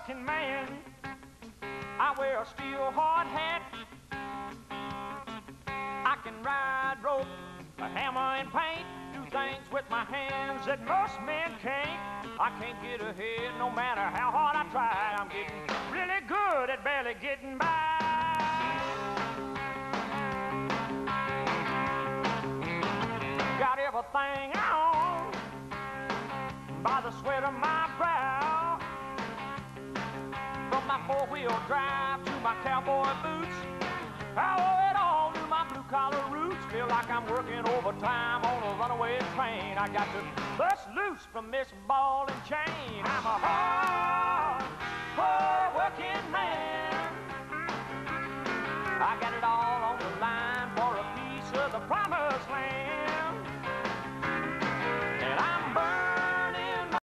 working man. I wear a steel hard hat. I can ride rope, a hammer and paint, do things with my hands that most men can't. I can't get ahead no matter how hard I try. I'm getting really good at barely getting by. Got everything I own by the sweat of my brow. From my four-wheel drive to my cowboy boots, I owe it all to my blue-collar roots. Feel like I'm working overtime on a runaway train. I got to bust loose from this ball and chain. I'm a hard working man. I got it all